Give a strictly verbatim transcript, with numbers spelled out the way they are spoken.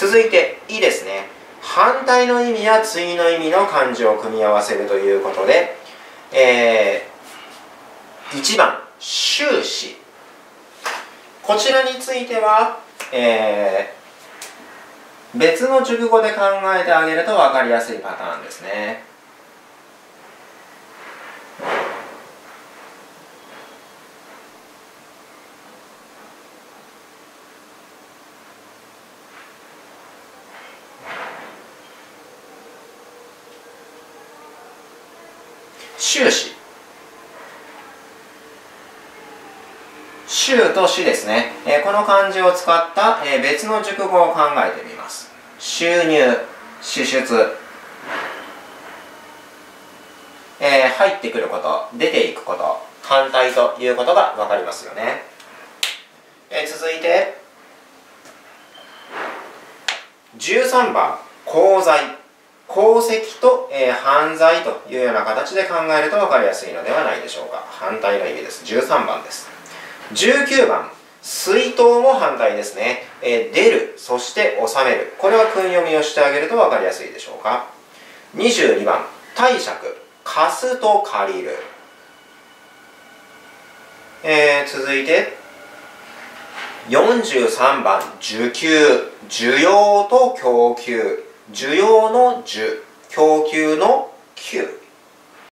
続いて「い」ですね。反対の意味や対の意味の漢字を組み合わせるということで、えー、いちばん終始、こちらについては、えー、別の熟語で考えてあげると分かりやすいパターンですね。終始、終と始ですね、えー、この漢字を使った、えー、別の熟語を考えてみます。収入、支出、えー、入ってくること、出ていくこと、反対ということが分かりますよね。えー、続いてじゅうさんばん功罪、功績と、えー、犯罪というような形で考えると分かりやすいのではないでしょうか。反対の意味です。じゅうさんばんです。じゅうきゅうばん水筒も反対ですね。えー、出る、そして収める、これは訓読みをしてあげると分かりやすいでしょうか。にじゅうにばん貸借、貸すと借りる。えー、続いてよんじゅうさんばん需給、需要と供給、需要の需、供給の給。